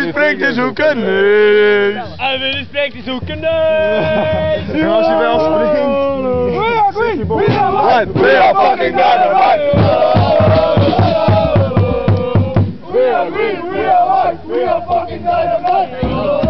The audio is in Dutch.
spreekt is ook een neus. En Willy spreekt is ook een neus. En als je wel springt. We are fucking dynamite! We are fucking dynamite!